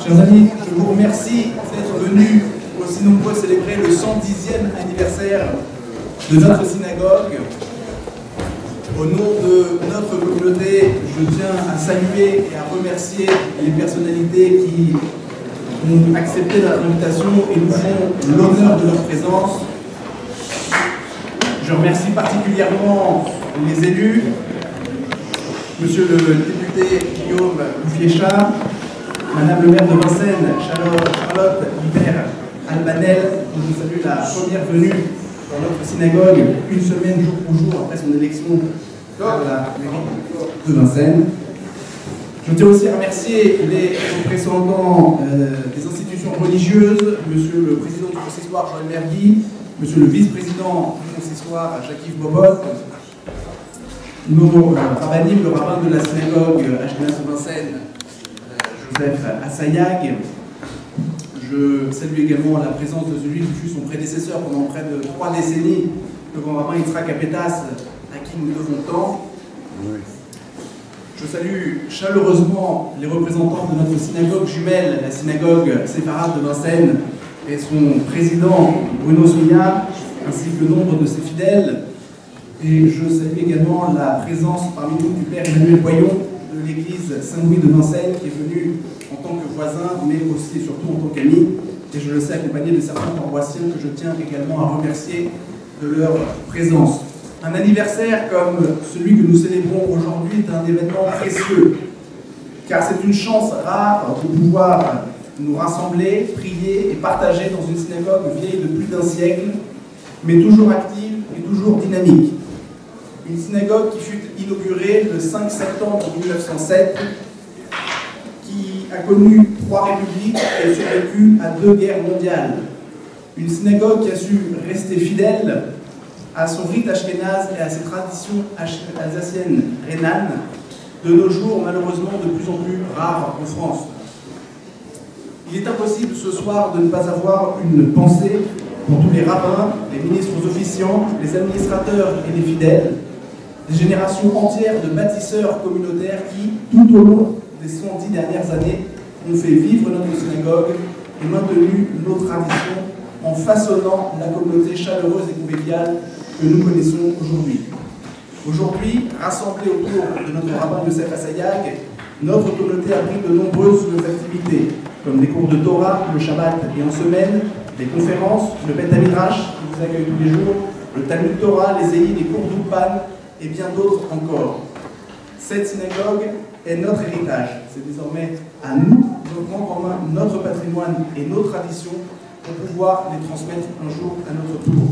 Chers amis, je vous remercie d'être venus aussi nombreux célébrer le 110e anniversaire de notre synagogue. Au nom de notre communauté, je tiens à saluer et à remercier les personnalités qui ont accepté notre invitation et nous font l'honneur de leur présence. Je remercie particulièrement les élus, Monsieur le député Guillaume Louffier-Char, Madame le maire de Vincennes, Charlotte Hubert-Albanel, qui nous salue la première venue dans notre synagogue, une semaine jour pour jour après son élection à la mairie de Vincennes. Je tiens aussi à remercier les représentants des institutions religieuses, Monsieur le président du consistoire Joël Mergui, Monsieur le vice-président du consistoire Jacques-Yves Bobot, nos rabbinim, le rabbin de la synagogue Ashkenaz de Vincennes, Joseph Assayag. Je salue également la présence de celui qui fut son prédécesseur pendant près de 3 décennies, le grand rabbin Yitzhak Apetas, à qui nous devons tant. Je salue chaleureusement les représentants de notre synagogue jumelle, la synagogue séfarade de Vincennes, et son président Bruno Souillard, ainsi que le nombre de ses fidèles. Et je salue également la présence parmi nous du père Emmanuel Boyon de l'église Saint-Louis de Vincennes, qui est venu en tant que voisin, mais aussi et surtout en tant qu'ami. Et je le sais accompagné de certains paroissiens que je tiens également à remercier de leur présence. Un anniversaire comme celui que nous célébrons aujourd'hui est un événement précieux, car c'est une chance rare de pouvoir nous rassembler, prier et partager dans une synagogue vieille de plus d'1 siècle, mais toujours active et toujours dynamique. Une synagogue qui fut inaugurée le 5 septembre 1907, qui a connu 3 républiques et survécu à 2 guerres mondiales. Une synagogue qui a su rester fidèle à son rite ashkénaze et à ses traditions alsaciennes rhénanes, de nos jours malheureusement de plus en plus rares en France. Il est impossible ce soir de ne pas avoir une pensée pour tous les rabbins, les ministres officiants, les administrateurs et les fidèles, des générations entières de bâtisseurs communautaires qui, tout au long des 110 dernières années, ont fait vivre notre synagogue et maintenu nos traditions en façonnant la communauté chaleureuse et conviviale que nous connaissons aujourd'hui. Aujourd'hui, rassemblés autour de notre rabbin Yosef Assayag, notre communauté abrite de nombreuses activités, comme des cours de Torah le Shabbat et en semaine, des conférences, le Beth Midrash qui vous accueille tous les jours, le Talmud Torah, les Zéhi, les cours d'Ulpan et bien d'autres encore. Cette synagogue est notre héritage. C'est désormais à nous de prendre en main notre patrimoine et nos traditions pour pouvoir les transmettre un jour à notre tour.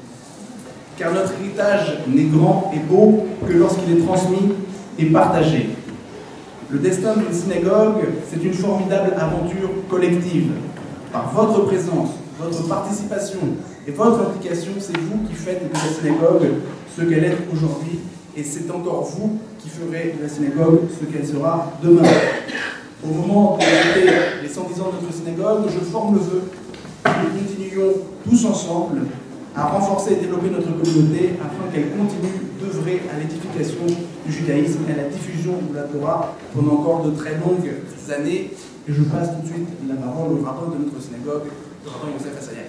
Car notre héritage n'est grand et beau que lorsqu'il est transmis et partagé. Le destin d'une synagogue, c'est une formidable aventure collective. Par votre présence, votre participation et votre implication, c'est vous qui faites de la synagogue ce qu'elle est aujourd'hui, et c'est encore vous qui ferez de la synagogue ce qu'elle sera demain. Au moment de fêter les 110 ans de notre synagogue, je forme le vœu que nous continuions tous ensemble à renforcer et développer notre communauté afin qu'elle continue d'œuvrer à l'édification du judaïsme et à la diffusion de la Torah pendant encore de très longues années. Et je passe tout de suite la parole au rabbin de notre synagogue, le rabbin Yosef Assayag.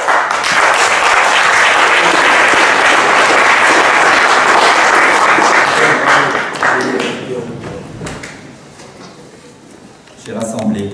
Chers assemblés,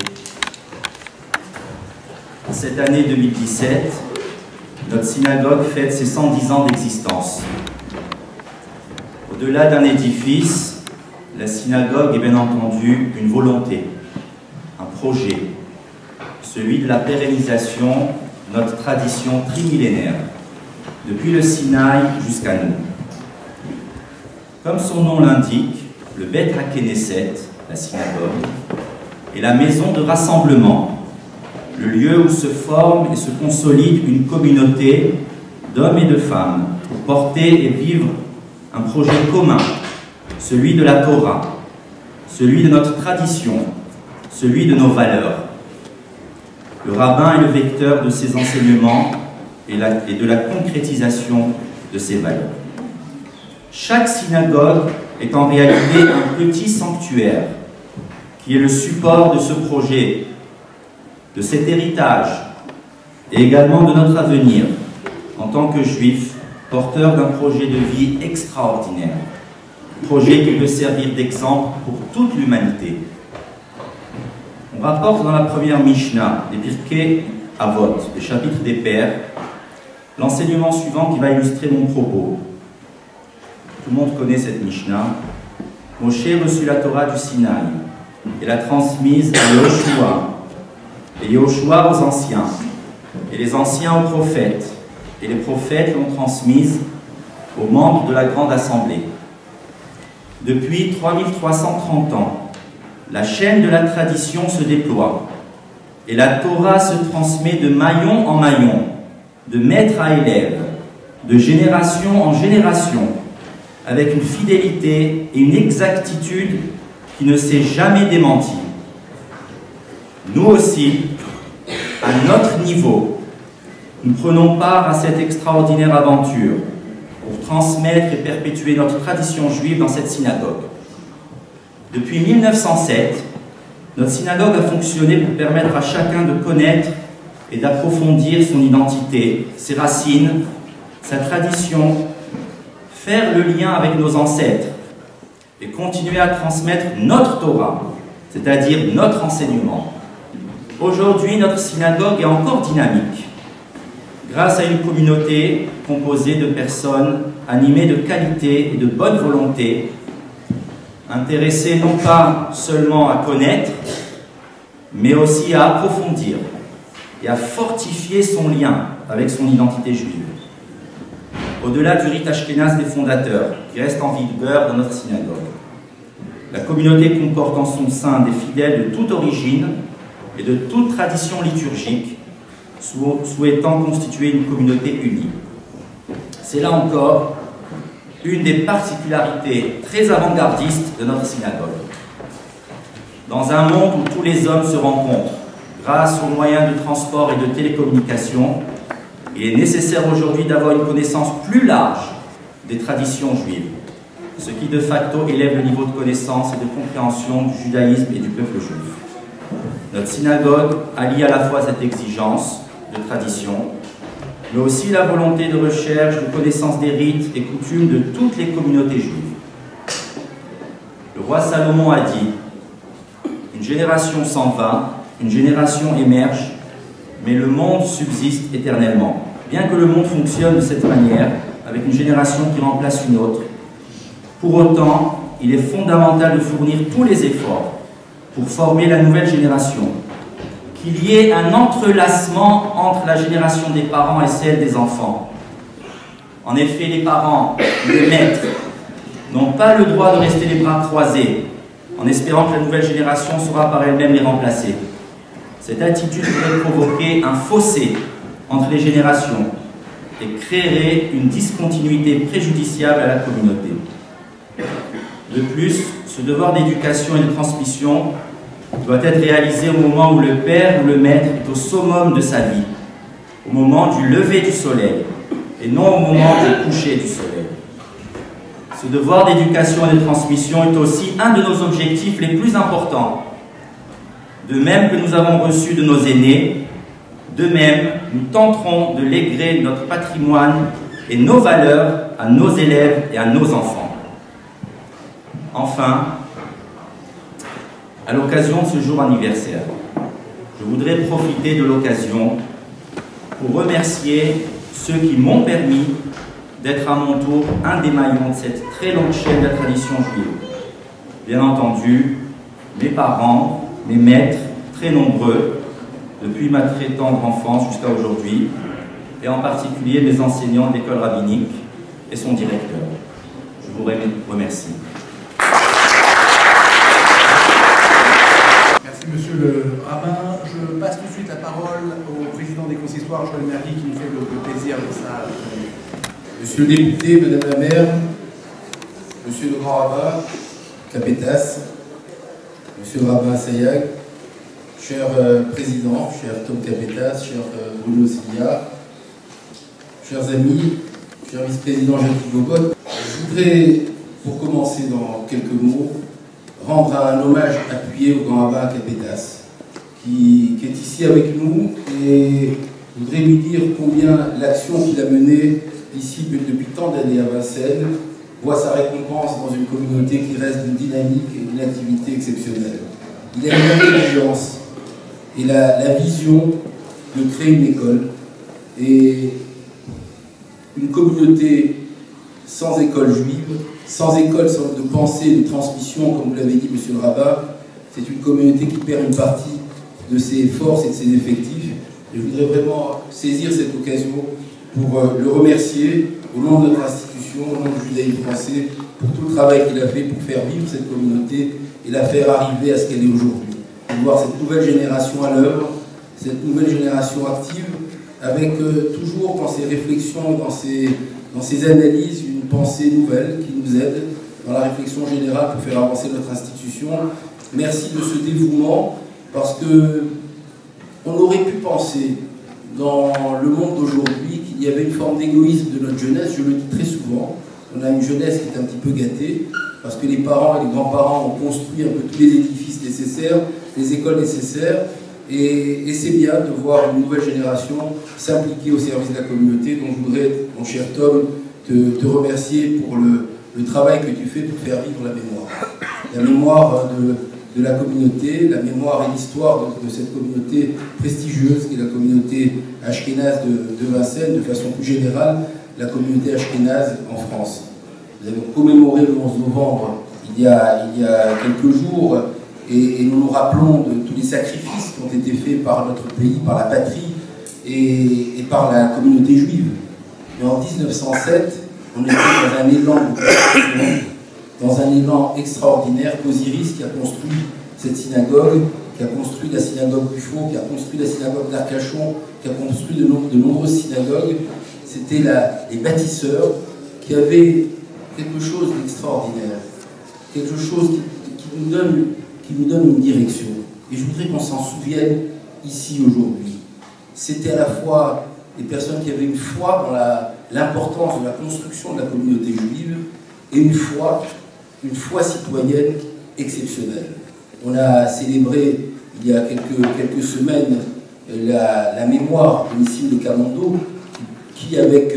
en cette année 2017, notre synagogue fête ses 110 ans d'existence. Au-delà d'un édifice, la synagogue est bien entendu une volonté, un projet, celui de la pérennisation de notre tradition trimillénaire, depuis le Sinaï jusqu'à nous. Comme son nom l'indique, le Beth HaKnesset, la synagogue, est la maison de rassemblement, le lieu où se forme et se consolide une communauté d'hommes et de femmes pour porter et vivre un projet commun, celui de la Torah, celui de notre tradition, celui de nos valeurs. Le rabbin est le vecteur de ces enseignements et de la concrétisation de ces valeurs. Chaque synagogue est en réalité un petit sanctuaire qui est le support de ce projet de cet héritage et également de notre avenir en tant que juifs, porteurs d'un projet de vie extraordinaire, projet qui peut servir d'exemple pour toute l'humanité. On rapporte dans la première Mishnah des Pirkei Avot, des chapitres des Pères, l'enseignement suivant qui va illustrer mon propos. Tout le monde connaît cette Mishnah. Moshe reçut la Torah du Sinaï et l'a transmise à Yoshua, et Yoshua aux anciens, et les anciens aux prophètes, et les prophètes l'ont transmise aux membres de la grande assemblée. Depuis 3330 ans, la chaîne de la tradition se déploie, et la Torah se transmet de maillon en maillon, de maître à élève, de génération en génération, avec une fidélité et une exactitude qui ne s'est jamais démentie. Nous aussi, à notre niveau, nous prenons part à cette extraordinaire aventure pour transmettre et perpétuer notre tradition juive dans cette synagogue. Depuis 1907, notre synagogue a fonctionné pour permettre à chacun de connaître et d'approfondir son identité, ses racines, sa tradition, faire le lien avec nos ancêtres et continuer à transmettre notre Torah, c'est-à-dire notre enseignement. Aujourd'hui, notre synagogue est encore dynamique, grâce à une communauté composée de personnes animées de qualité et de bonne volonté, intéressées non pas seulement à connaître, mais aussi à approfondir et à fortifier son lien avec son identité juive. Au-delà du rite ashkénaze des fondateurs, qui reste en vigueur dans notre synagogue, la communauté comporte en son sein des fidèles de toute origine et de toute tradition liturgique, souhaitant constituer une communauté unie. C'est là encore une des particularités très avant-gardistes de notre synagogue. Dans un monde où tous les hommes se rencontrent, grâce aux moyens de transport et de télécommunication, il est nécessaire aujourd'hui d'avoir une connaissance plus large des traditions juives, ce qui de facto élève le niveau de connaissance et de compréhension du judaïsme et du peuple juif. Notre synagogue allie à la fois cette exigence de tradition, mais aussi la volonté de recherche, de connaissance des rites et coutumes de toutes les communautés juives. Le roi Salomon a dit « Une génération s'en va, une génération émerge, mais le monde subsiste éternellement. » Bien que le monde fonctionne de cette manière, avec une génération qui remplace une autre, pour autant, il est fondamental de fournir tous les efforts pour former la nouvelle génération, qu'il y ait un entrelacement entre la génération des parents et celle des enfants. En effet, les parents, les maîtres, n'ont pas le droit de rester les bras croisés, en espérant que la nouvelle génération saura par elle-même les remplacer. Cette attitude pourrait provoquer un fossé entre les générations et créerait une discontinuité préjudiciable à la communauté. De plus, ce devoir d'éducation et de transmission doit être réalisé au moment où le père ou le maître est au summum de sa vie, au moment du lever du soleil, et non au moment du coucher du soleil. Ce devoir d'éducation et de transmission est aussi un de nos objectifs les plus importants. De même que nous avons reçu de nos aînés, de même, nous tenterons de léguer notre patrimoine et nos valeurs à nos élèves et à nos enfants. Enfin, à l'occasion de ce jour anniversaire, je voudrais profiter de l'occasion pour remercier ceux qui m'ont permis d'être à mon tour un des maillons de cette très longue chaîne de la tradition juive. Bien entendu, mes parents, mes maîtres, très nombreux, depuis ma très tendre enfance jusqu'à aujourd'hui, et en particulier mes enseignants de l'école rabbinique et son directeur. Je vous remercie. Merci Monsieur le rabbin. Je passe tout de suite la parole au président des consistoires, Joël Mergui, qui nous fait le plaisir de ça. Monsieur le député, Madame la maire, Monsieur le grand rabbin, Capétas, Monsieur le rabbin Assayag, cher président, cher Tom Capétas, cher Bruno Silia, chers amis, cher vice-président Jacques Gogot, je voudrais, pour commencer dans quelques mots, rendre un hommage appuyé au grand rabbin Capétas, qui est ici avec nous, et je voudrais lui dire combien l'action qu'il a menée ici depuis tant d'années à Vincennes voit sa récompense dans une communauté qui reste d'une dynamique et d'une activité exceptionnelle. Il a l'intelligence et la vision de créer une école, et une communauté sans école juive, sans école de pensée, de transmission, comme vous l'avez dit, monsieur le rabbin, c'est une communauté qui perd une partie de ses forces et de ses effectifs. Et je voudrais vraiment saisir cette occasion pour le remercier au nom de notre institution, au nom du judaïsme français, pour tout le travail qu'il a fait pour faire vivre cette communauté et la faire arriver à ce qu'elle est aujourd'hui. De voir cette nouvelle génération à l'œuvre, cette nouvelle génération active, avec toujours dans ses réflexions, dans ses analyses, une pensée nouvelle qui nous aide dans la réflexion générale pour faire avancer notre institution. Merci de ce dévouement, parce que on aurait pu penser dans le monde d'aujourd'hui qu'il y avait une forme d'égoïsme de notre jeunesse. Je le dis très souvent, on a une jeunesse qui est un petit peu gâtée, parce que les parents et les grands-parents ont construit un peu tous les édifices nécessaires, les écoles nécessaires, et c'est bien de voir une nouvelle génération s'impliquer au service de la communauté. Donc je voudrais, mon cher Tom, te remercier pour le travail que tu fais pour faire vivre la mémoire de la communauté, la mémoire et l'histoire de cette communauté prestigieuse qui est la communauté ashkénaze de Vincennes, de façon plus générale, la communauté ashkénaze en France. Nous avons commémoré le 11 novembre il y a quelques jours, et nous nous rappelons de tous les sacrifices qui ont été faits par notre pays, par la patrie et par la communauté juive. Et en 1907, on était dans un élan de construction, dans un élan extraordinaire. Osiris, qui a construit cette synagogue, qui a construit la synagogue Buffo, qui a construit la synagogue d'Arcachon, qui a construit de nombreuses synagogues, c'était les bâtisseurs qui avaient quelque chose d'extraordinaire, quelque chose qui nous donne une direction. Et je voudrais qu'on s'en souvienne ici aujourd'hui. C'était à la fois des personnes qui avaient une foi dans l'importance de la construction de la communauté juive et une foi citoyenne exceptionnelle. On a célébré il y a quelques semaines la mémoire de Nissim de Camondo, qui avec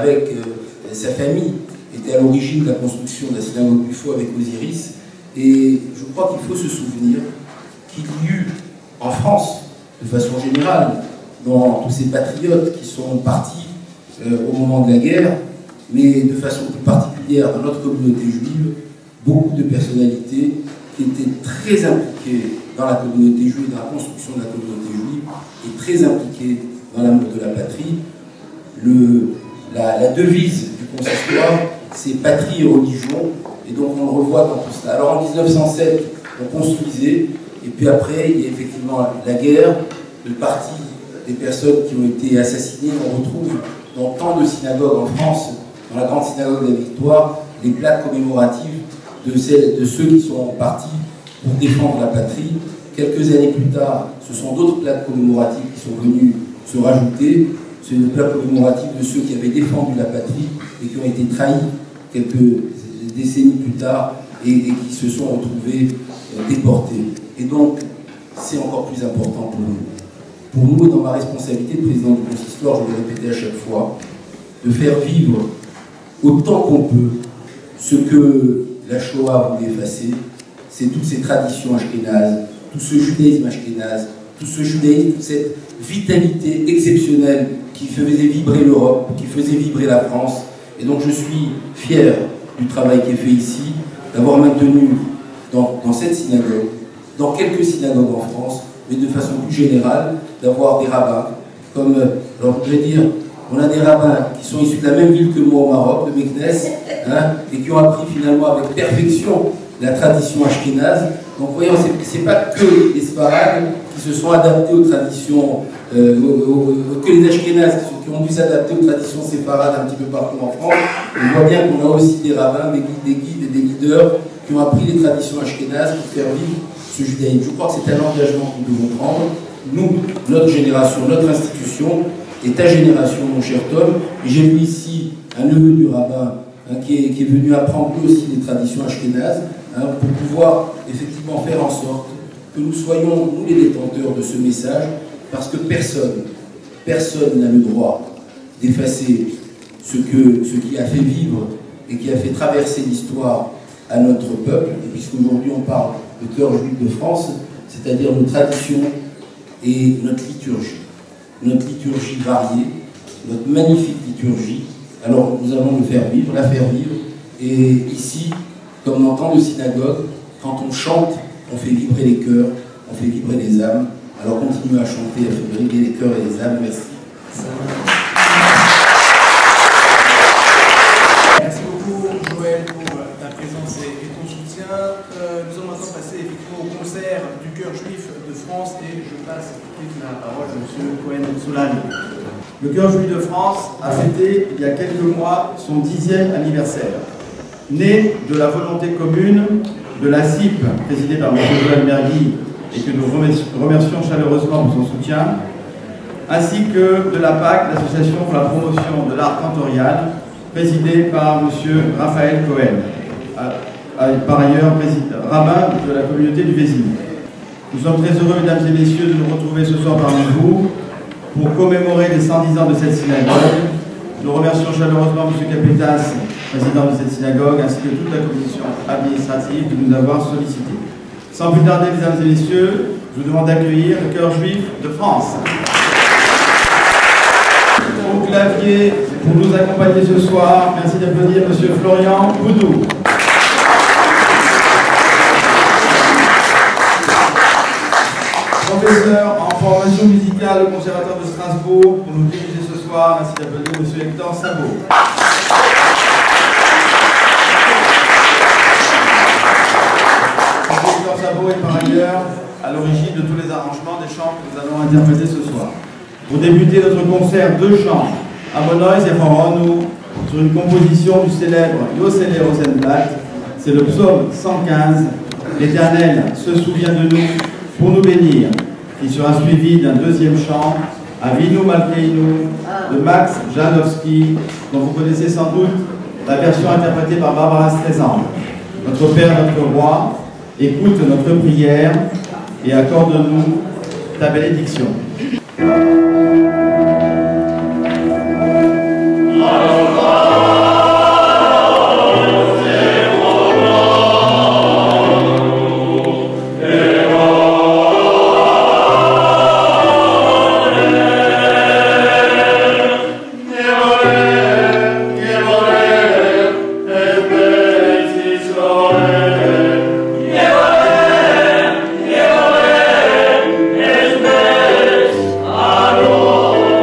sa famille était à l'origine de la construction de la synagogue Buffo avec Osiris. Et je crois qu'il faut se souvenir qu'il y eut en France, de façon générale, dans tous ces patriotes qui sont partis au moment de la guerre, mais de façon plus particulière dans notre communauté juive, beaucoup de personnalités qui étaient très impliquées dans la communauté juive, dans la construction de la communauté juive, et très impliquées dans l'amour de la patrie. La devise du consistoire, c'est patrie et religion, et donc on le revoit dans tout cela. Alors en 1907, on construisait, et puis après, il y a effectivement la guerre, le parti des personnes qui ont été assassinées. On retrouve dans tant de synagogues en France, dans la grande synagogue de la Victoire, les plaques commémoratives de ceux qui sont partis pour défendre la patrie. Quelques années plus tard, ce sont d'autres plaques commémoratives qui sont venues se rajouter. C'est une plaque commémorative de ceux qui avaient défendu la patrie et qui ont été trahis quelques décennies plus tard et qui se sont retrouvés déportés. Et donc, c'est encore plus important pour nous. Pour nous, dans ma responsabilité de président du consistoire, je vais le répéter à chaque fois, de faire vivre autant qu'on peut ce que la Shoah voulait effacer, c'est toutes ces traditions ashkénazes, tout ce judaïsme ashkénaze, tout ce judaïsme, toute cette vitalité exceptionnelle qui faisait vibrer l'Europe, qui faisait vibrer la France. Et donc je suis fier du travail qui est fait ici, d'avoir maintenu dans cette synagogue, dans quelques synagogues en France, mais de façon plus générale, d'avoir des rabbins, comme, alors je voudrais dire, on a des rabbins qui sont issus de la même ville que moi au Maroc, de Meknès, et qui ont appris finalement avec perfection la tradition ashkénaze. Donc voyons, c'est pas que les Sfarades qui se sont adaptés aux traditions, que les Ashkénazes qui ont dû s'adapter aux traditions séfarades un petit peu partout en France. On voit bien qu'on a aussi des rabbins, des guides et des leaders qui ont appris les traditions ashkénazes pour faire vivre ce judaïsme. Je crois que c'est un engagement que nous devons prendre. Nous, notre génération, notre institution, et ta génération, mon cher Tom. Et j'ai vu ici un neveu du rabbin qui est venu apprendre lui aussi les traditions ashkénazes, pour pouvoir effectivement faire en sorte que nous soyons, nous les détenteurs de ce message, parce que personne n'a le droit d'effacer ce qui a fait vivre et qui a fait traverser l'histoire à notre peuple. Et puisqu'aujourd'hui on parle de cœur juif de France, c'est-à-dire nos traditions et notre liturgie variée, notre magnifique liturgie, alors nous allons la faire vivre. Et ici, comme dans tant de synagogues, quand on chante, on fait vibrer les cœurs, on fait vibrer les âmes. Alors continuez à chanter, à faire vibrer les cœurs et les âmes. Merci. Merci beaucoup, Joël, pour ta présence et ton soutien. Nous allons maintenant passer effectivement au concert du Chœur Juif de France et je passe tout de suite la parole à M. Cohen-Solani. Le Chœur Juif de France a fêté il y a quelques mois son 10e anniversaire. Né de la volonté commune de la CIP, présidée par M. Joël Mergui, et que nous remercions chaleureusement pour son soutien, ainsi que de la PAC, l'Association pour la promotion de l'art cantorial, présidée par M. Raphaël Cohen, par ailleurs rabbin de la communauté du Vésigne. Nous sommes très heureux, mesdames et messieurs, de nous retrouver ce soir parmi vous pour commémorer les 110 ans de cette synagogue. Nous remercions chaleureusement M. Capetas, président de cette synagogue, ainsi que toute la commission administrative de nous avoir sollicités. Sans plus tarder, mesdames et messieurs, je vous demande d'accueillir le Chœur Juif de France. Au clavier, pour nous accompagner ce soir, merci d'applaudir M. Florian Boudou. Professeur en formation musicale au Conservatoire de Strasbourg, pour nous diriger ce soir, merci d'applaudir M. Hector Sabot. Hector Sabot est par ailleurs à l'origine de tous les arrangements des chants que nous allons interpréter ce soir. Pour débuter notre concert, deux chants, Amonois et Horonu, sur une composition du célèbre Yossele Rosenblatt, c'est le psaume 115, l'Éternel se souvient de nous pour nous bénir, qui sera suivi d'un deuxième chant, Avinu Malkeinu, de Max Janowski, dont vous connaissez sans doute la version interprétée par Barbara Streisand. Notre Père, notre Roi, écoute notre prière et accorde-nous ta bénédiction. Lord.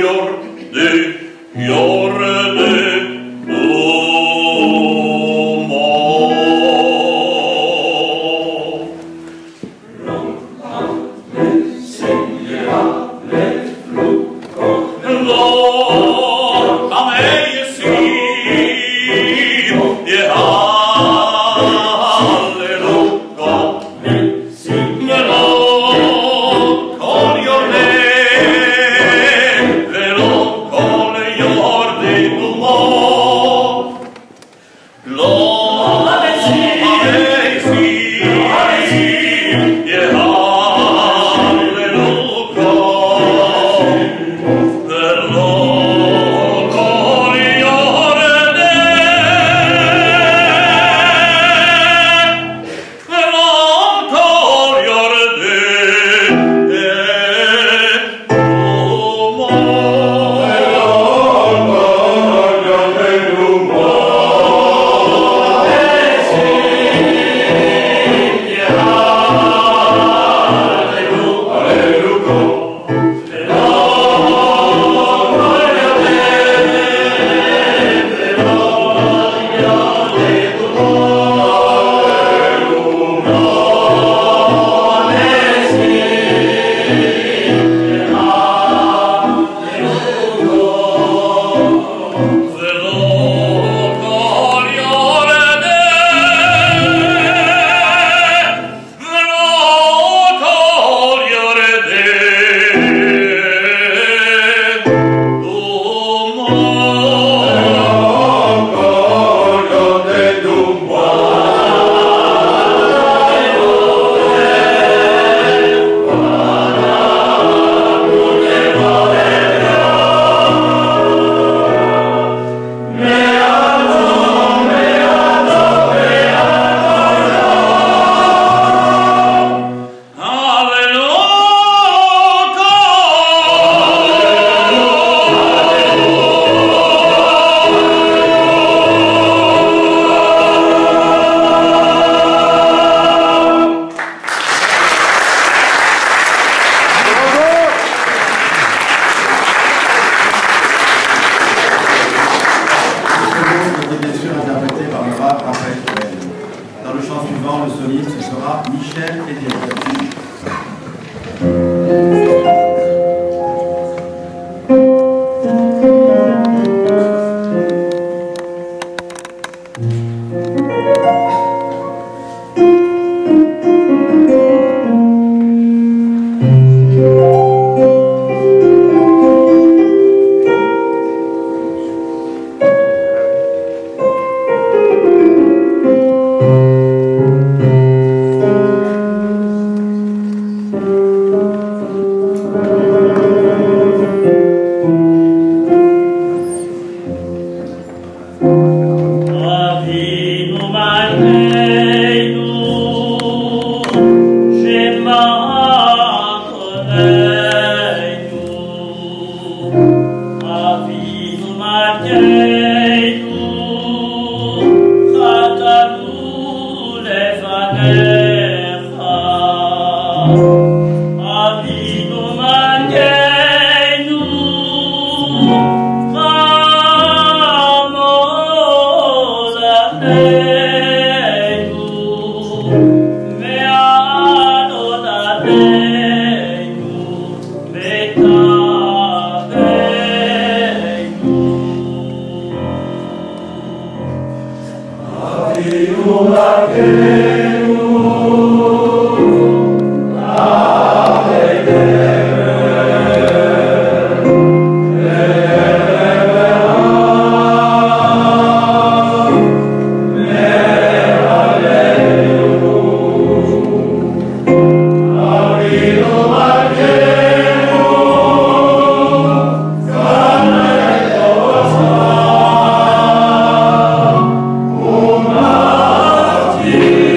Amen.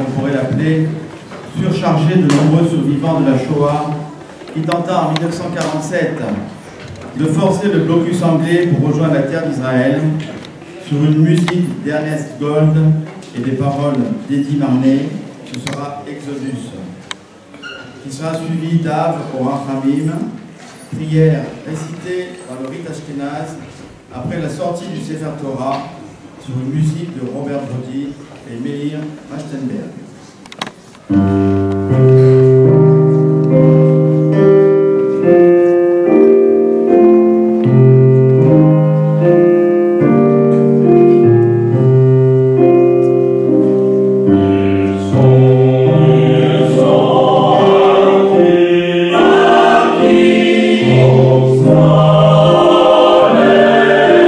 on pourrait l'appeler, surchargé de nombreux survivants de la Shoah, qui tenta en 1947 de forcer le blocus anglais pour rejoindre la terre d'Israël sur une musique d'Ernest Gold et des paroles d'Eddie Marnay. Ce sera Exodus, qui sera suivi d'Av au Rachamim, prière récitée par le rite Ashkenaz après la sortie du Sefer Torah sur une musique de Robert Brody et Meir Machtenberg.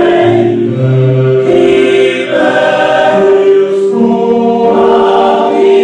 Amen.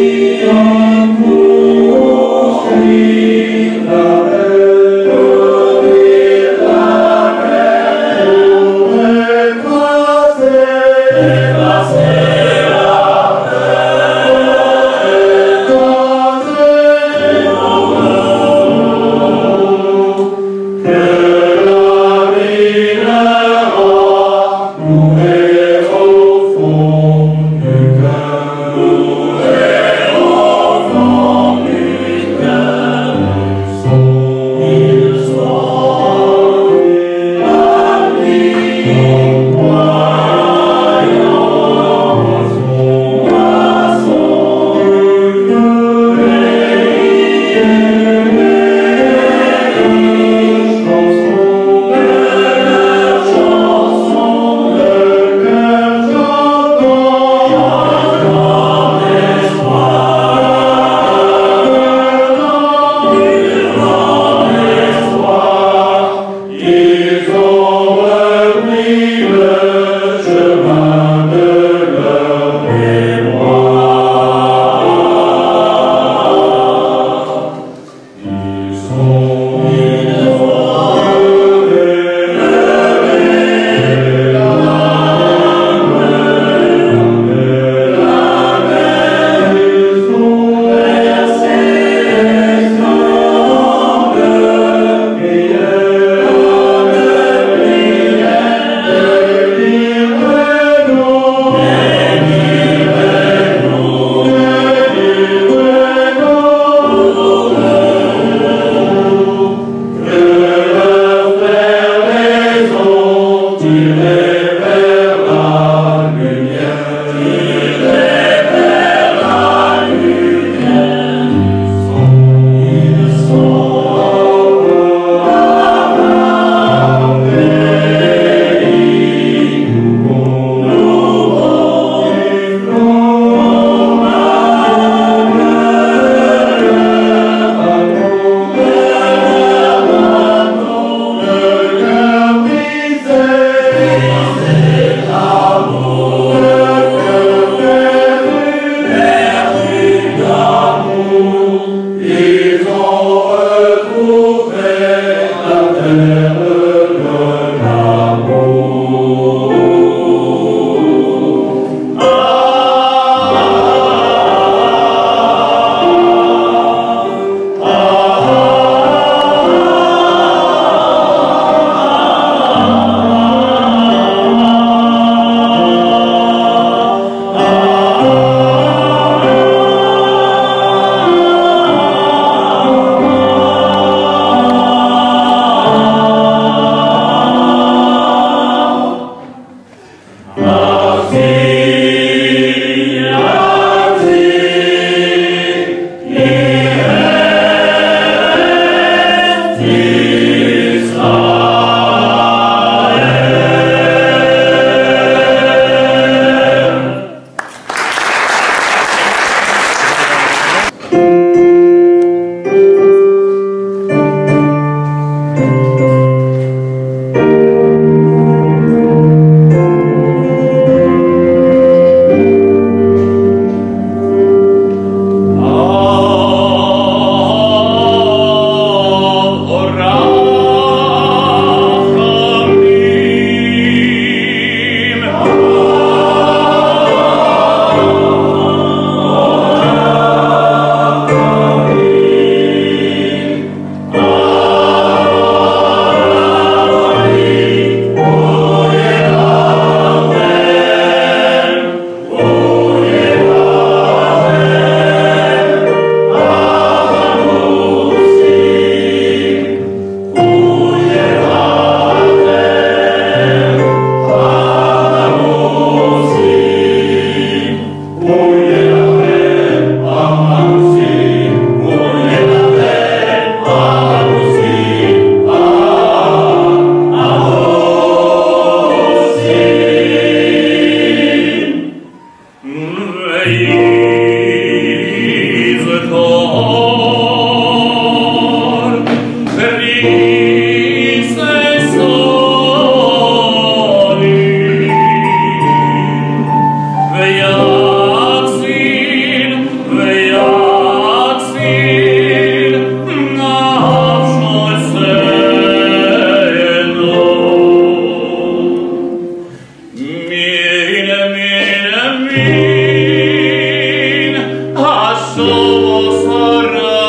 Min, a so sarà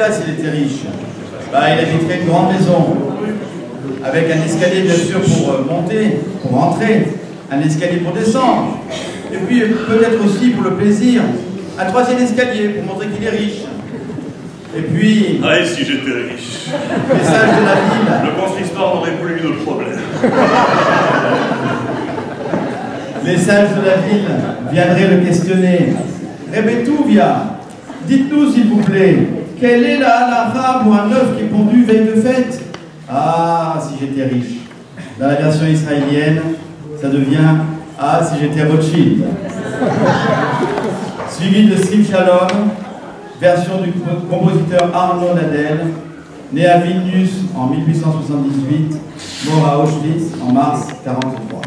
ça s'il était riche? Bah, il habiterait une grande maison, avec un escalier bien sûr pour monter, pour rentrer, un escalier pour descendre, et puis peut-être aussi pour le plaisir, un troisième escalier pour montrer qu'il est riche. Et puis... Ah, et si j'étais riche? Les sages de la ville... Le consistoire n'aurait plus eu de problème. Les sages de la ville viendraient le questionner. Rebetouvia, dites-nous s'il vous plaît, quelle est la halakha pour un œuf qui est pondu veille de fête? Ah, si j'étais riche. Dans la version israélienne, ça devient ah, si j'étais Rothschild. Suivi de Sim Shalom, version du compositeur Arnaud Nadel, né à Vilnius en 1878, mort à Auschwitz en mars 1943.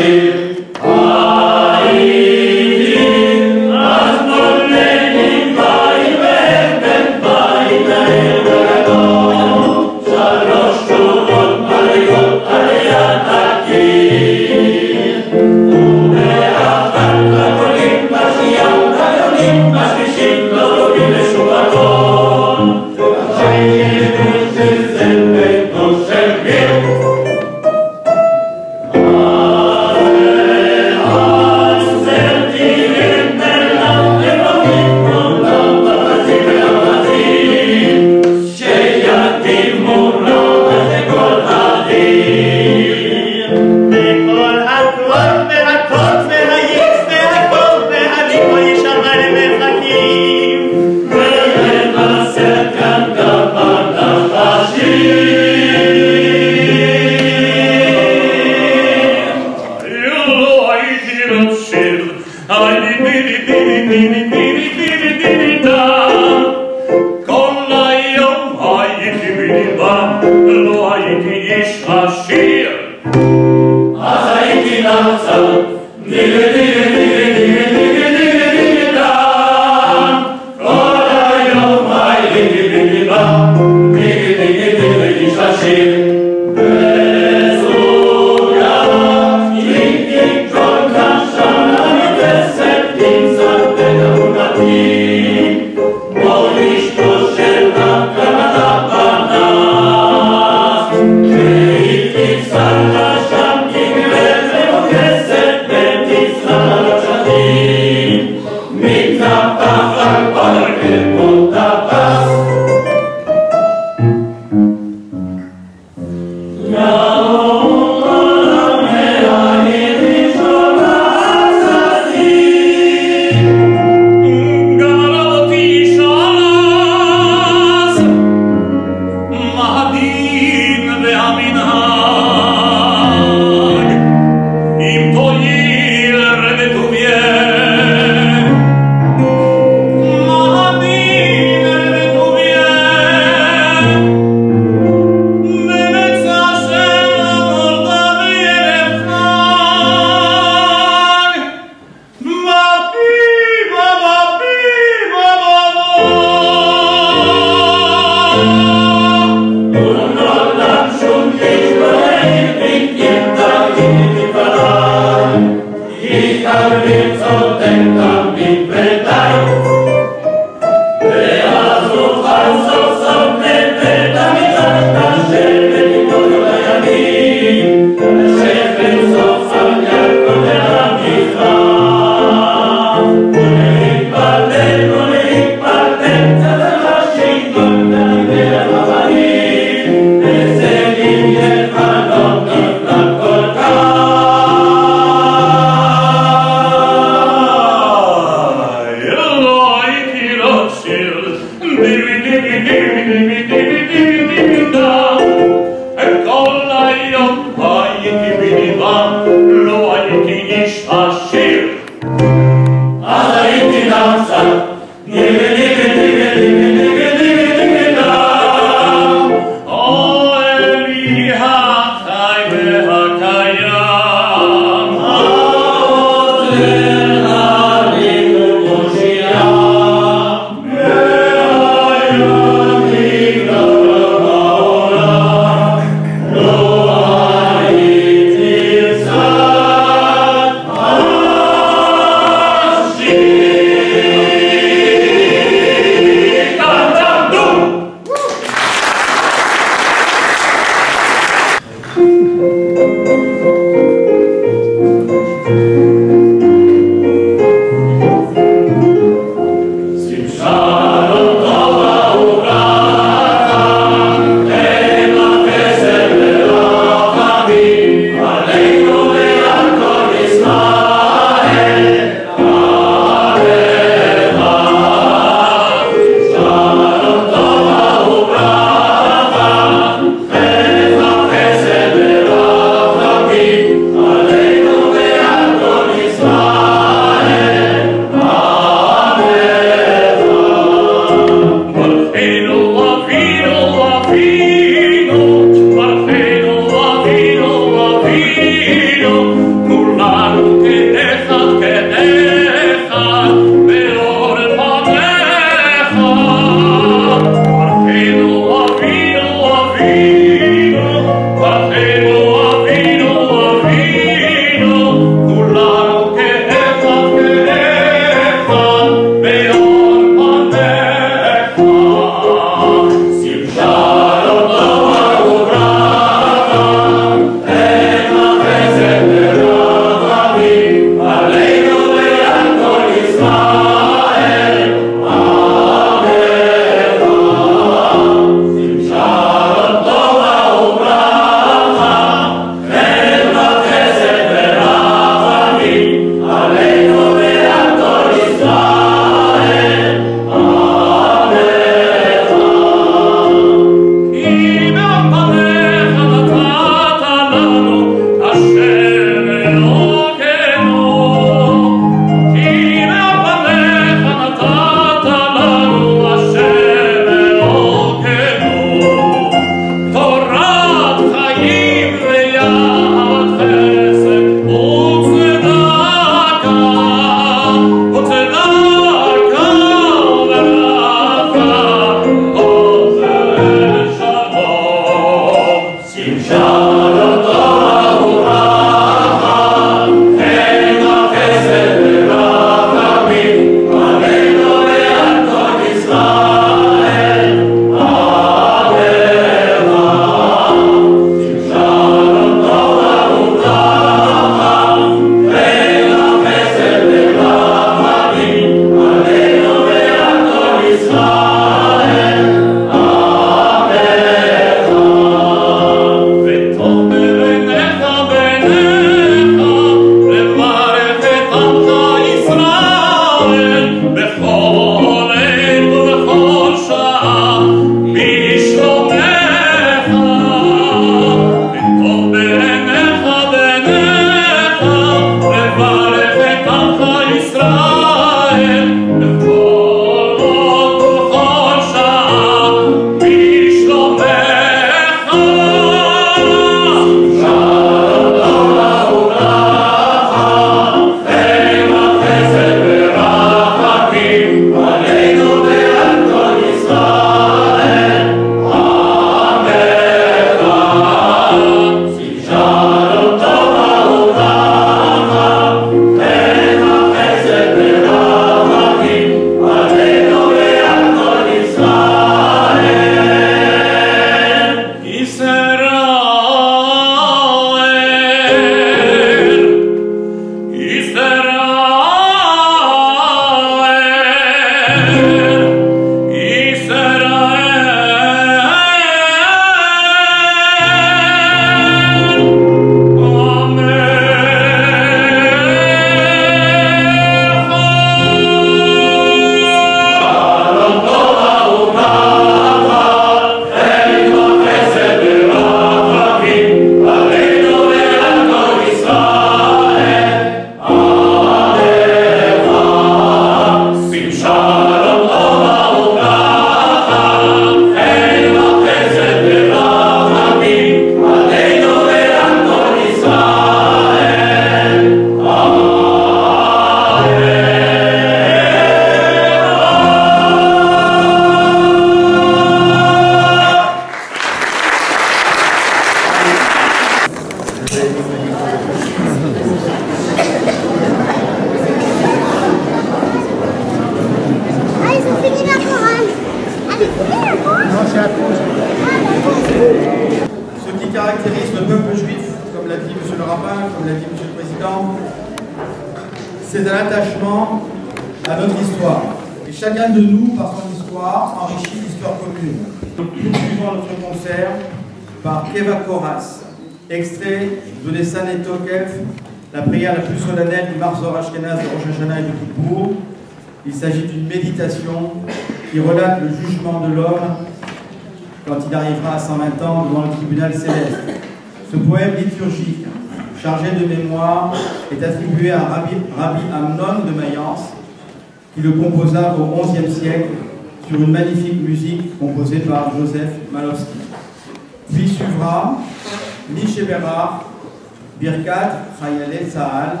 c'est un attachement à notre histoire. Et chacun de nous, par son histoire, enrichit l'histoire commune. Nous suivons notre concert par Keva Koras, extrait de Nessan et Tokef, la prière la plus solennelle du Marzor Ashkenaz de Rosh Hashanah et de Kippour. Il s'agit d'une méditation qui relate le jugement de l'homme quand il arrivera à 120 ans devant le tribunal céleste. Ce poème liturgique, chargé de mémoire, est attribué à Rabbi Amnon de Mayence, qui le composa au XIe siècle sur une magnifique musique composée par Joseph Malowski. Puis suivra Miche Berard, Birkat Chayale Tzahal,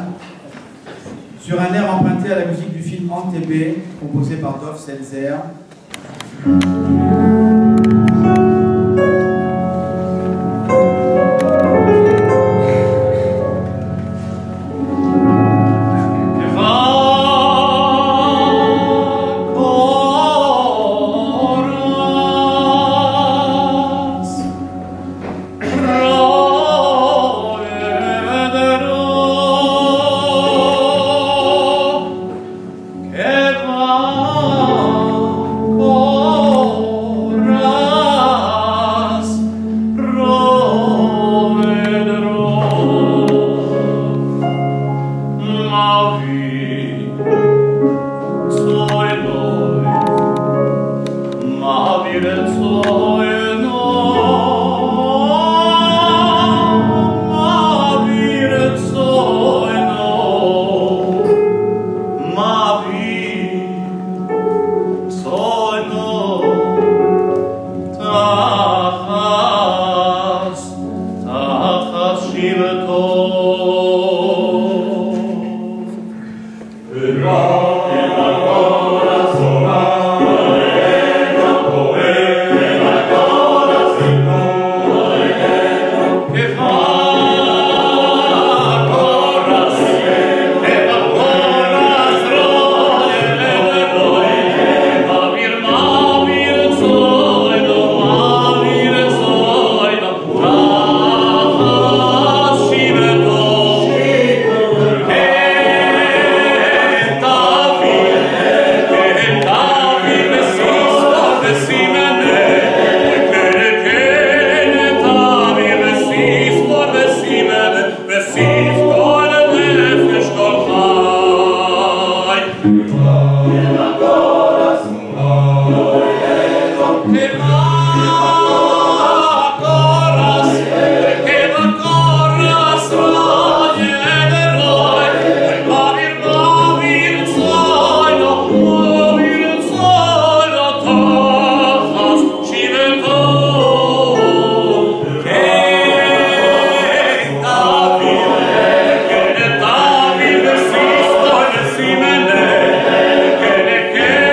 sur un air emprunté à la musique du film Entebbe, composé par Dov Seltzer. Simene,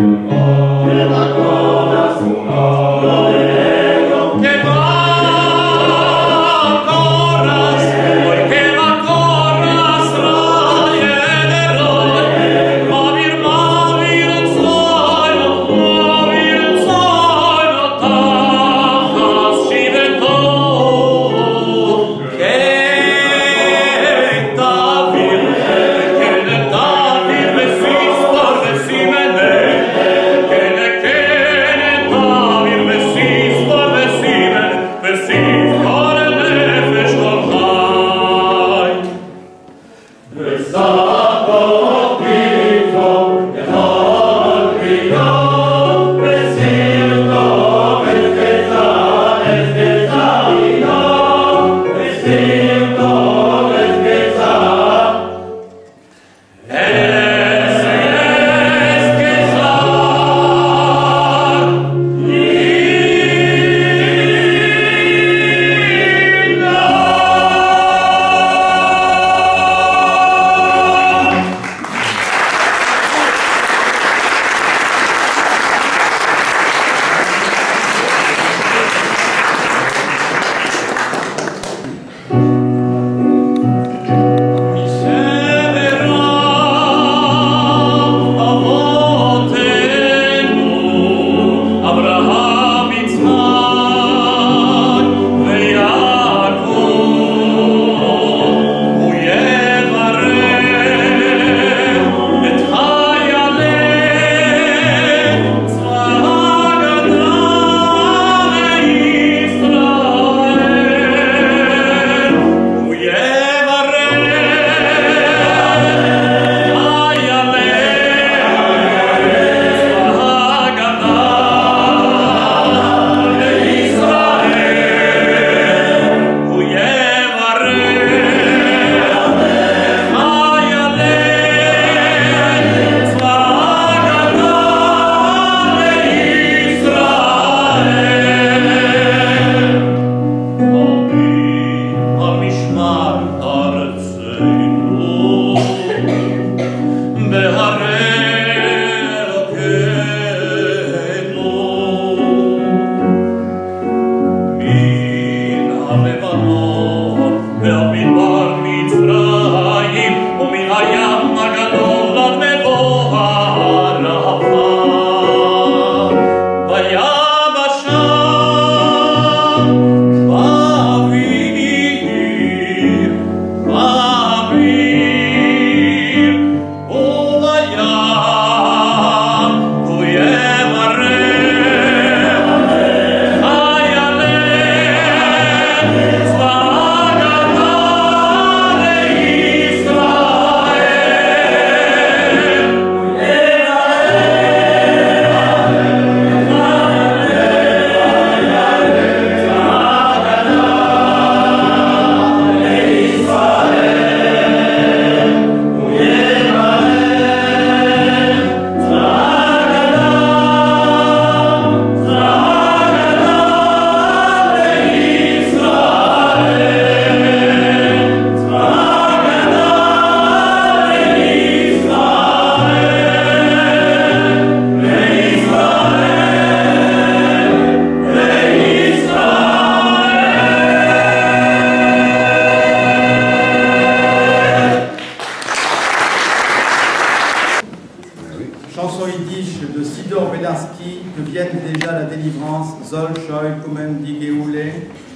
Zol Shoy Kumen Digeoule,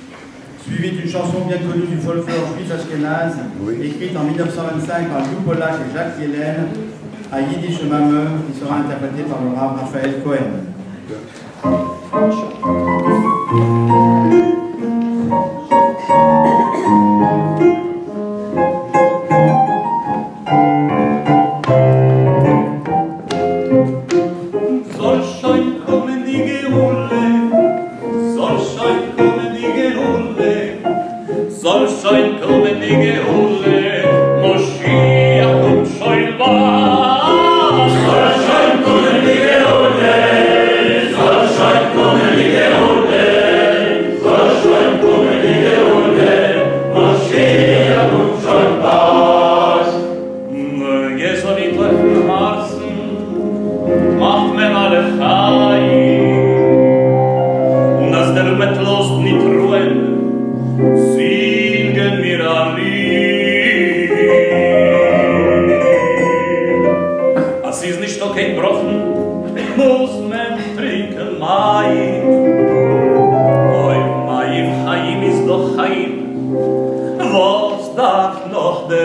suivi d'une chanson bien connue du folklore juif ashkénaze, écrite en 1925 par Lou Pollack et Jacques Yellen, à Yiddish Mameur, qui sera interprétée par le rabbin Raphaël Cohen. Soll schein kommen die Geule, muss man trinken Maim. Oi, Maim, Chaim ist doch Chaim. Was darf noch der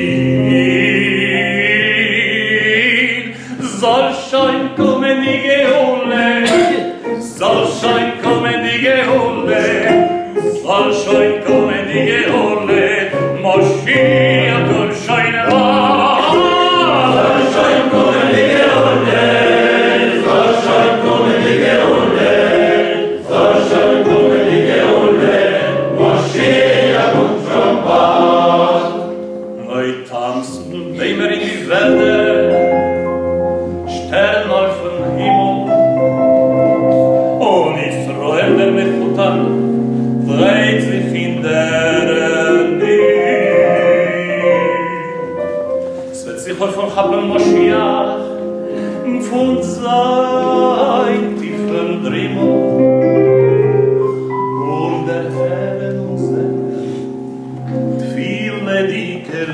Rhin? Soll schon kommen die Geholle, soll schon kommen die Geholle, soll schon kommen die Geholle, Moscheech und Scheine soll schon kommen die Geholle, soll schon kommen die Geholle, soll schon kommen die Geholle, Moscheech und Schombat. Neu tanzen Bämer in die Wälder, Stern auf dem Himmel, und Israel der Mechutan dreht sich in der Nähe. Es wird sich heute von Chappen Moschiach von sein tiefen Drimmel und der Herren und Sänger viele dicke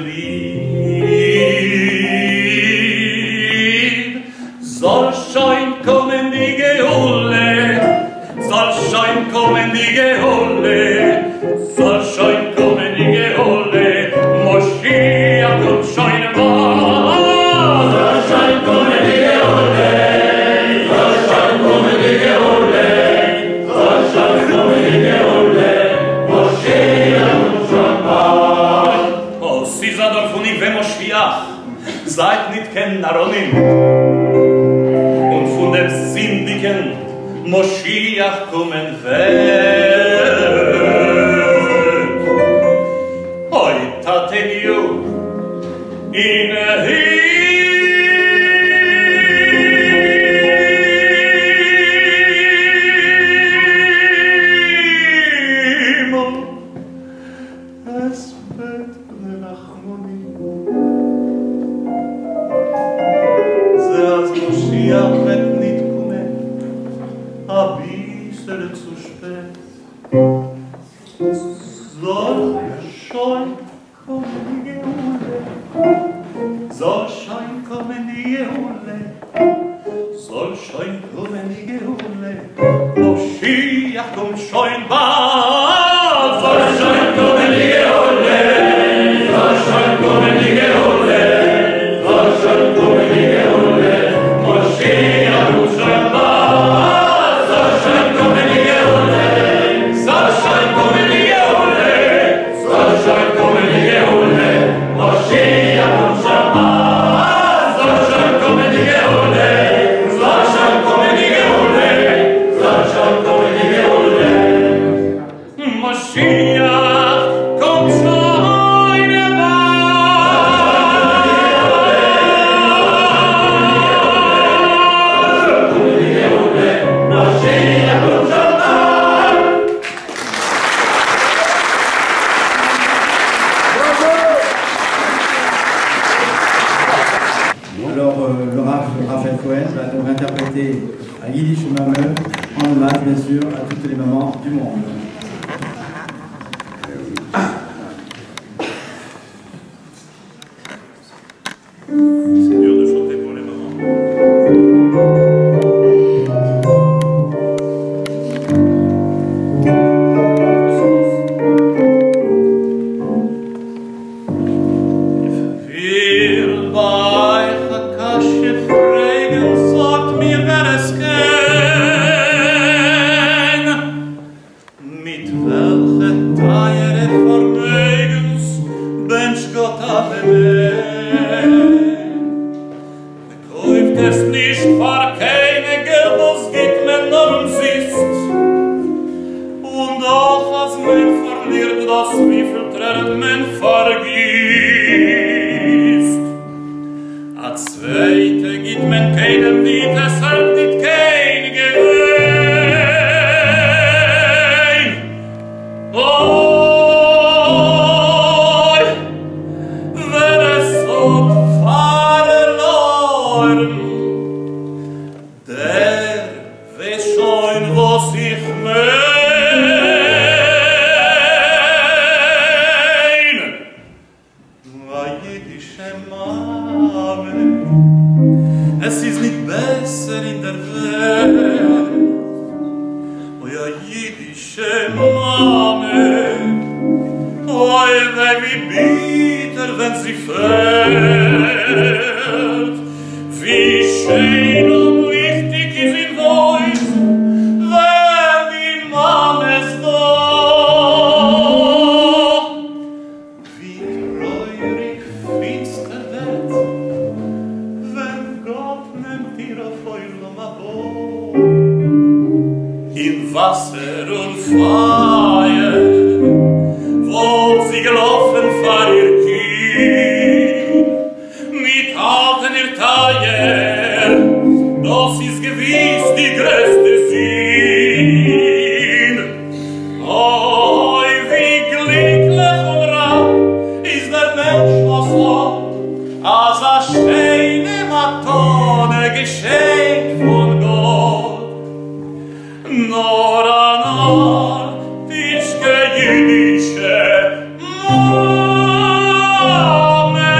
Lied. Soll schon kommen die Geholle, soll schon kommen die Geholle, soll schon kommen die Geholle, Moscheech und Scheine soll schon kommen die Geholle, soll schon kommen die Geholle, soll schon kommen die Geholle, Moscheech und Schombat. Oh, Sisador von Igwe Moscheech, seid nicht kein Naronim, und von dem Sündigen Moscheech kommen wird. Heute hat you in a Himmel. Es wird Nachmoni. Das Moscheech wird nicht kommen. A bissel zu spät. Soll schon kommen die Geholle, soll schon kommen die Geholle, soll schon kommen die Geholle, Moscheech kommt schon bald. Soll schon kommen die Geholle, soll schon kommen die Geholle, soll schon kommen die Geholle, Moscheech kommt schon bald. Soll schon kommen die Geholle, soll schon kommen die Geholle, soll schon kommen die Geholle, Moscheech kommt schon bald. Soll schon kommen die Geholle, soll schon kommen die Geholle, soll schon kommen die Geholle, Moscheech kommt schon bald. Alors, le Raphaël Cohen va donc interpréter à Yiddish Mamel en hommage, bien sûr, à toutes les mamans du monde. C'est dur de chanter pour les mamans. Will bei Hakashe fragen, sagt mir, wer es kennt. Mit welcher Teiere Vermögens Mensch Gott kauft es nicht für keine Geld, was geht man nur umsist. Und auch als man verliert das, wie viel Tränen man vergisst. A zweite gibt man keinem Lied, es hat nicht kein Gewinn. Oh, wenn es so verloren, der weiß schon, was ich mein. Weil jiddische Mame, es ist nicht besser in der Welt. wenn sie fällt. Wie schön und wichtig ist in Voice, wenn die Mann ist da. Wie treurig finster wird, wenn Gott nimmt ihr auf eurem Abo. In Wasser und Feuer, wo sie gelaufen vor ihr Kind, mit alten ihr Teier, das ist gewiss die größte Sinn. Oh, wie glücklich und rein ist der Mensch noch so, als a schöne Matone geschenkt von Gott. Nor an artischke jüdische Mame.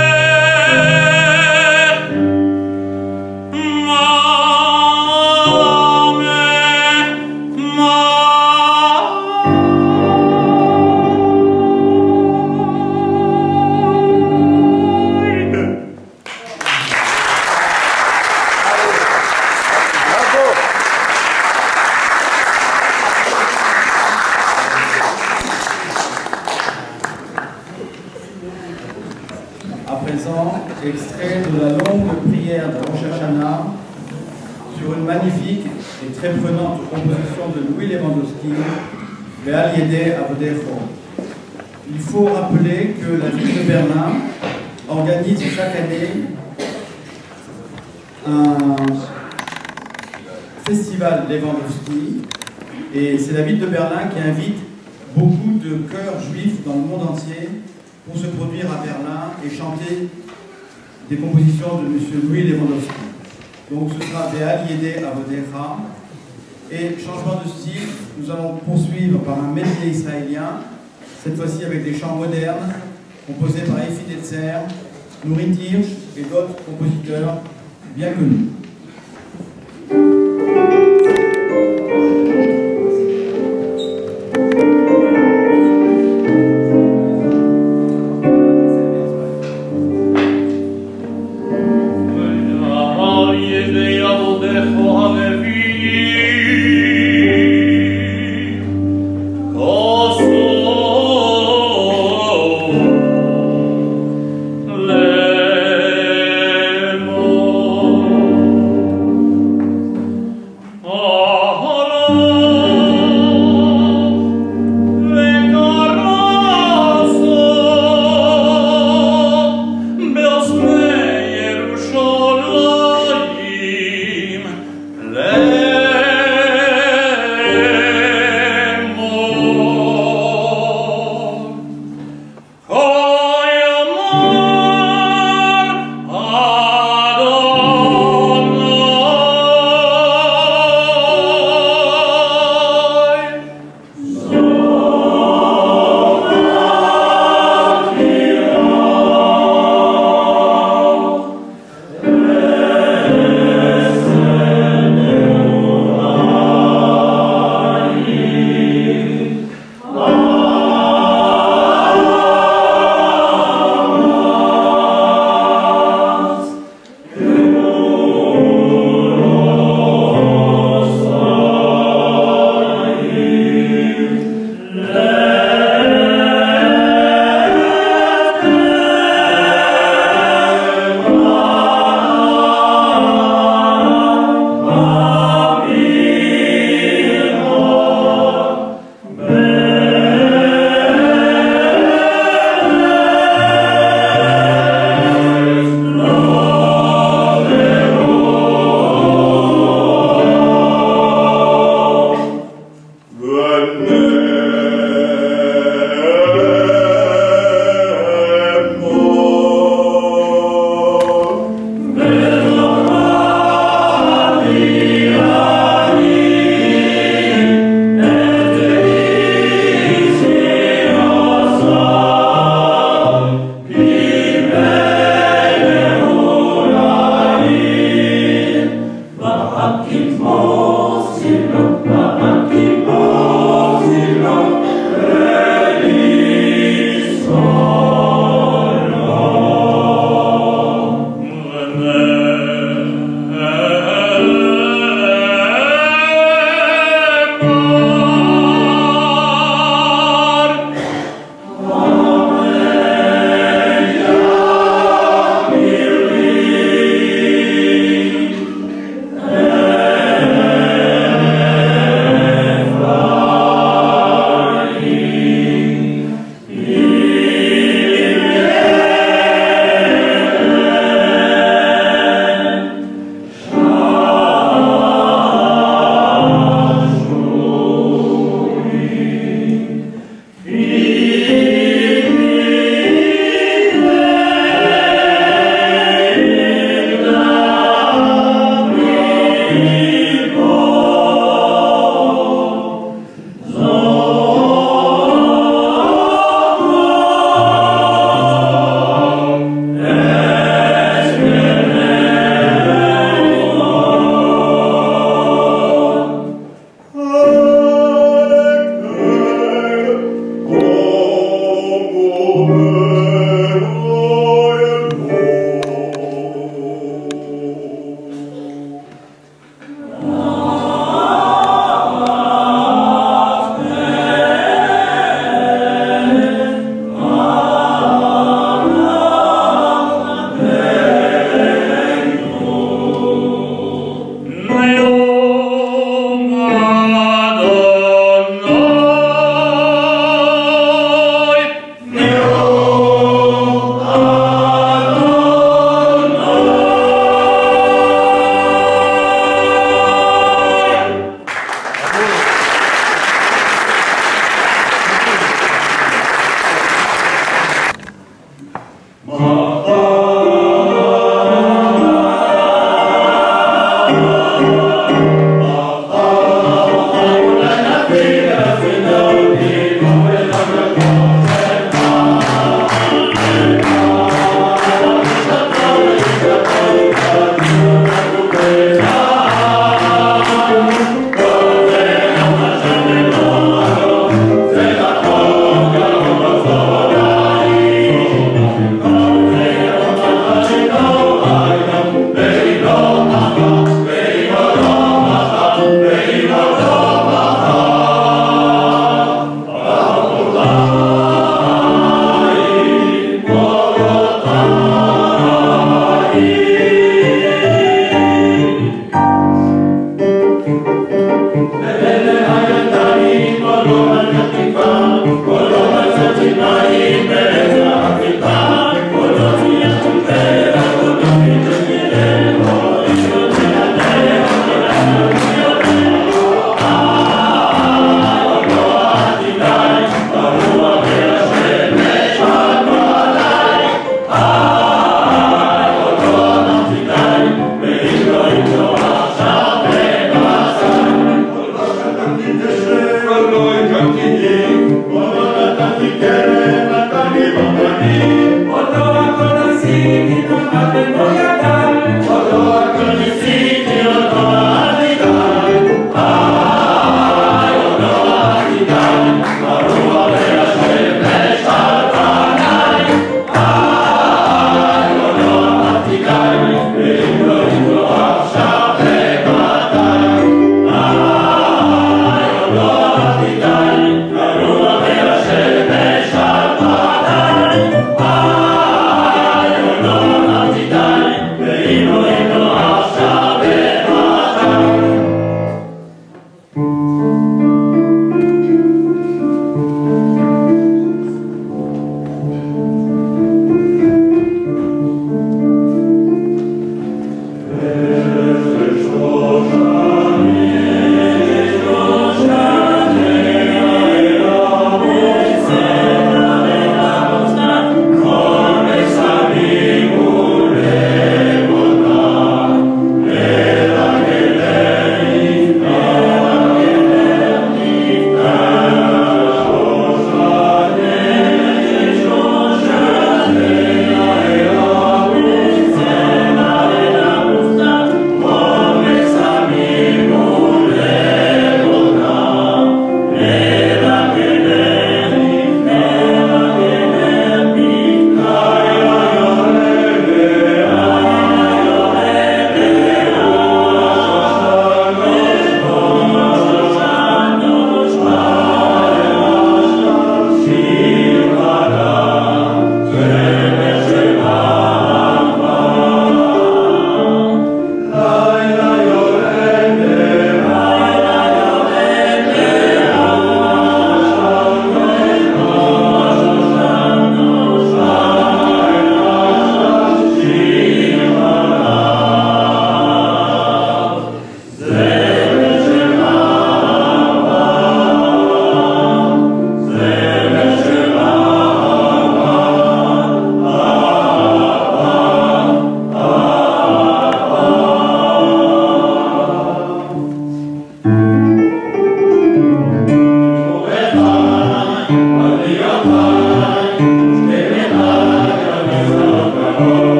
À présent, extrait de la longue prière de Rosh Hashanah sur une magnifique et très prenante composition de Louis Lewandowski, Ve'al Yedei Avodecho. Il faut rappeler que la ville de Berlin organise chaque année un festival Lewandowski, et c'est la ville de Berlin qui invite beaucoup de chœurs juifs dans le monde entier pour se produire à Berlin et chanter des compositions de M. Louis Lewandowski. Donc ce sera Ve'al Yedei Avodecha. Et changement de style, nous allons poursuivre par un medley israélien, cette fois-ci avec des chants modernes, composés par Efi Tetzer, Nourit Hirsch et d'autres compositeurs bien connus.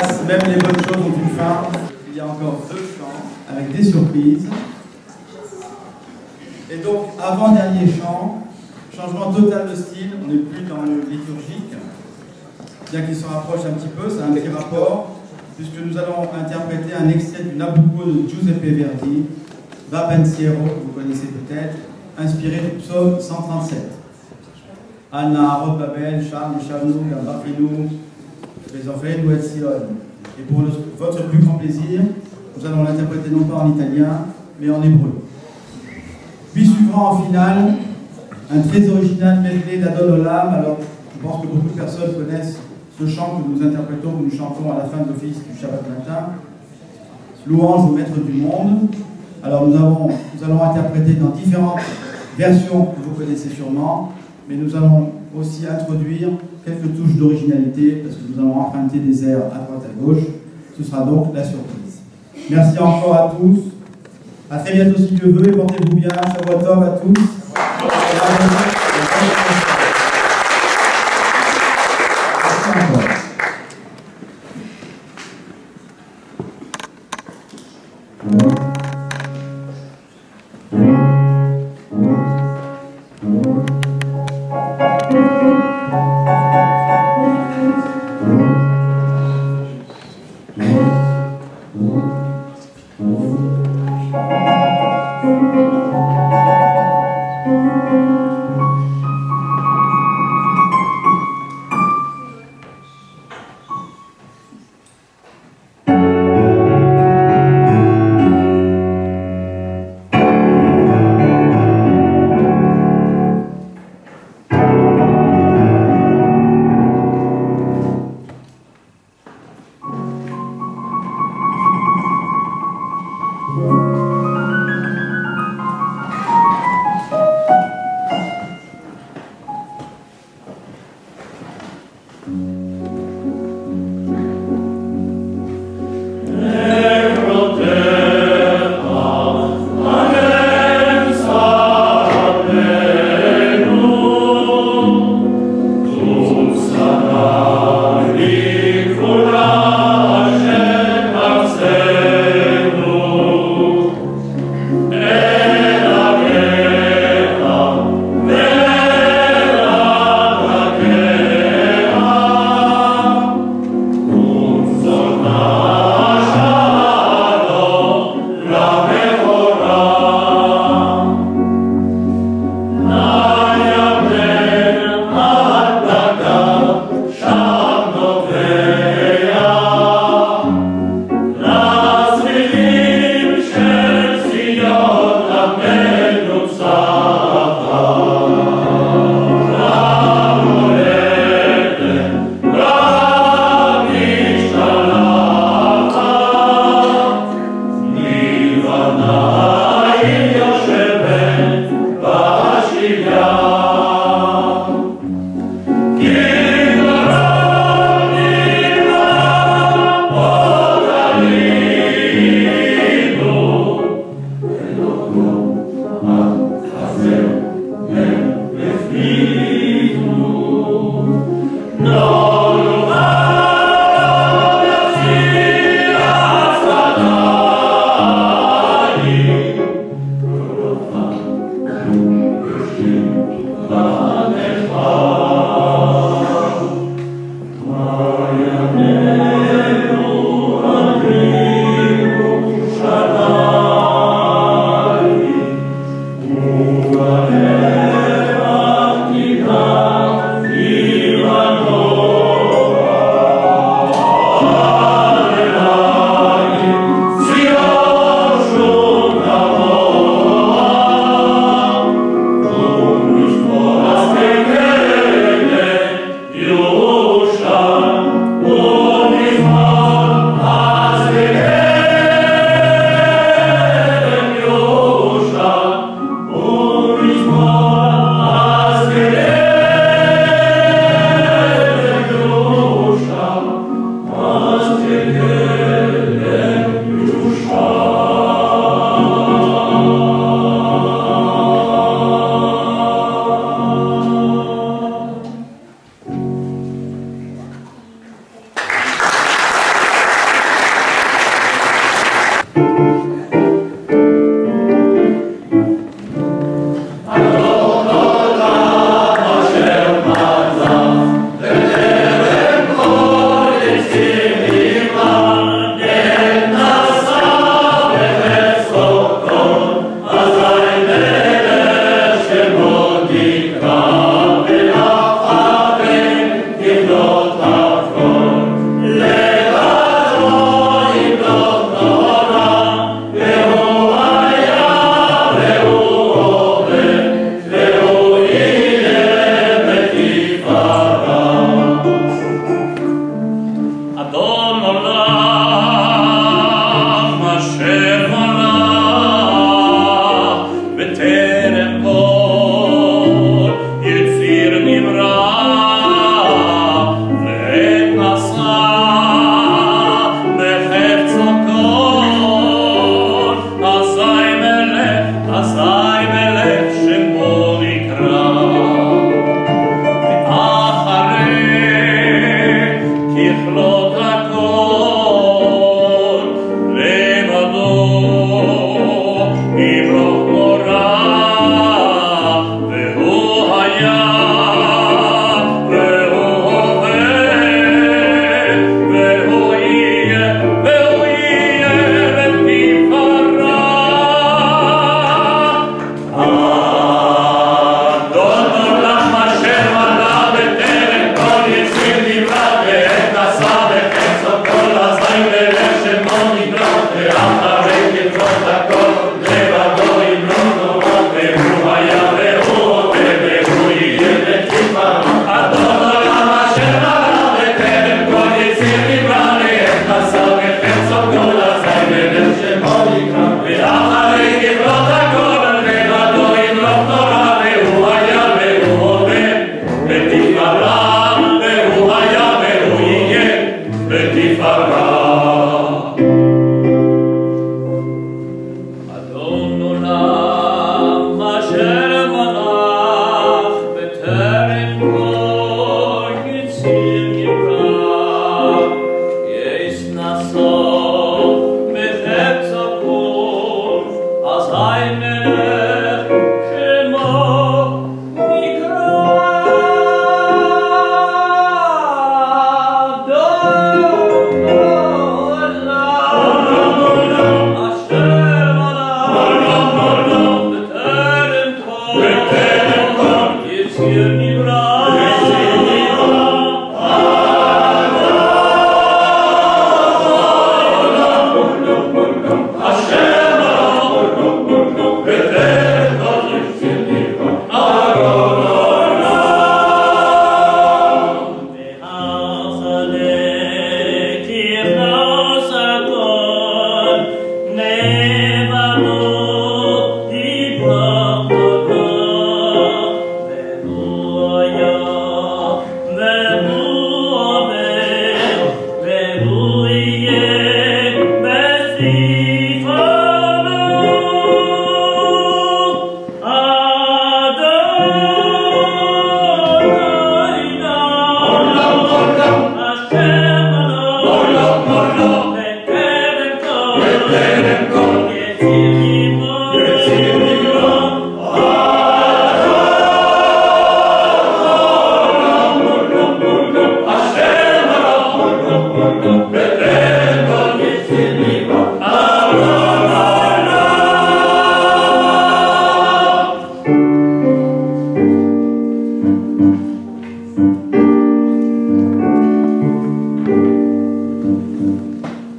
Hélas, même les bonnes choses ont une fin. Il y a encore 2 chants avec des surprises. Et donc, avant-dernier chant, changement total de style, on n'est plus dans le liturgique, bien qu'il se rapproche un petit peu, c'est un petit rapport, puisque nous allons interpréter un extrait du Nabucco de Giuseppe Verdi, Va Pensiero, que vous connaissez peut-être, inspiré du psaume 137. Anna, Arod Babel, Charles, Shalom, Gabafinu, Bezofenu et Sion. Et pour votre plus grand plaisir, nous allons l'interpréter non pas en italien, mais en hébreu. Puis suivant en finale, un très original medley d'Adon Olam. Alors, je pense que beaucoup de personnes connaissent ce chant que nous interprétons, que nous chantons à la fin de l'office du Shabbat matin. Louange au Maître du monde. Alors, nous allons interpréter dans différentes versions que vous connaissez sûrement, mais nous allons aussi introduire quelques touches d'originalité, parce que nous allons emprunter des airs à droite à gauche. Ce sera donc la surprise. Merci encore à tous. À très bientôt si Dieu veut, et portez-vous bien. Shabbat Tov à tous.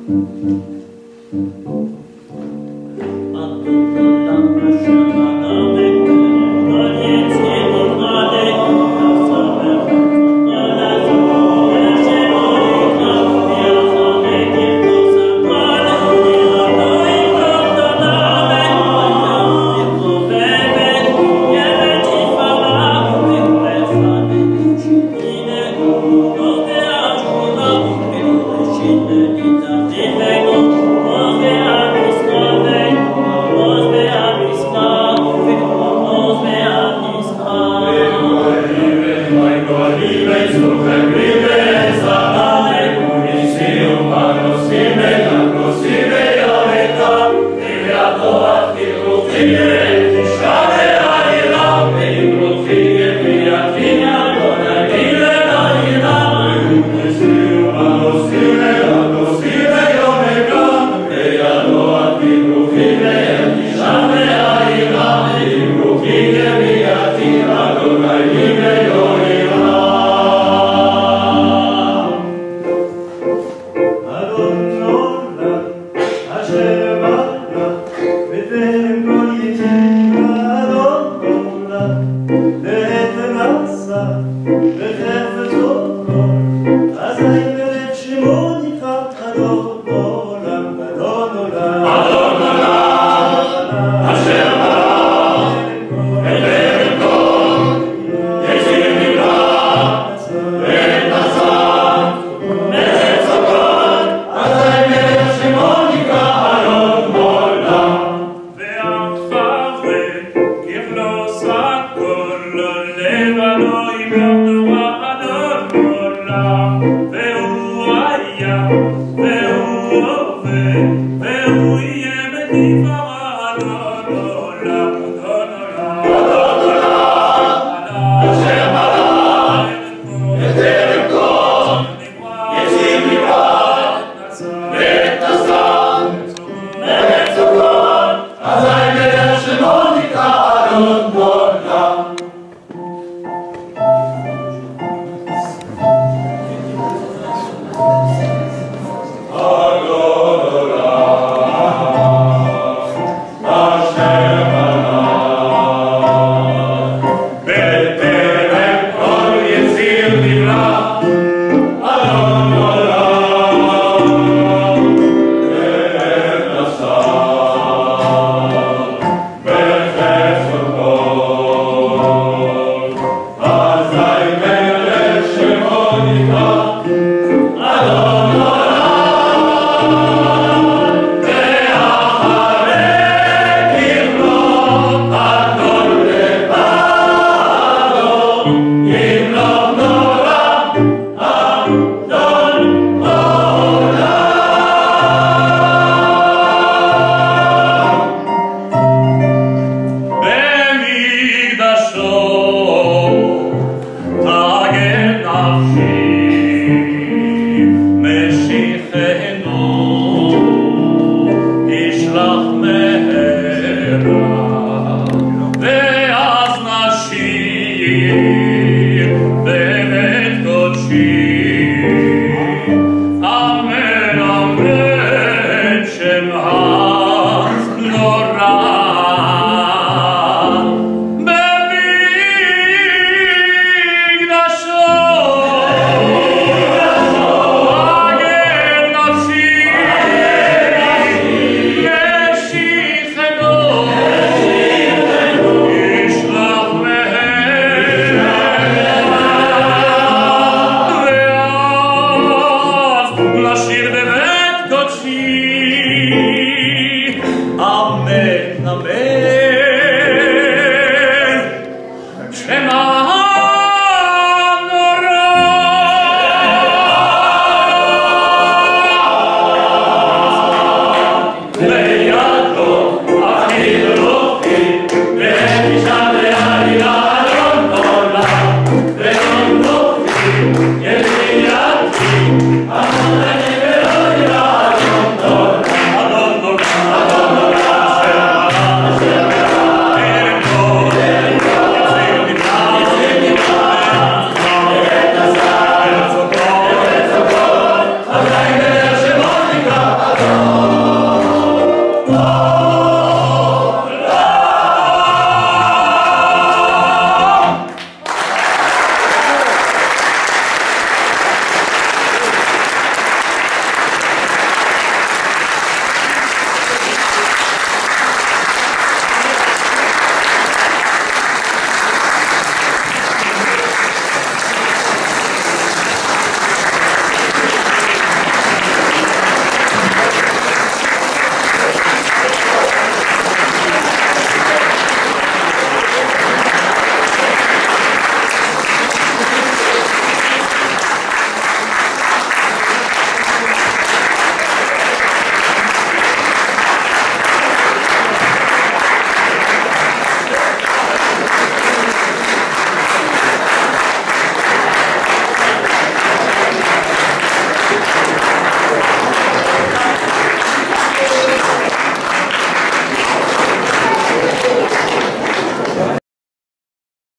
Amen.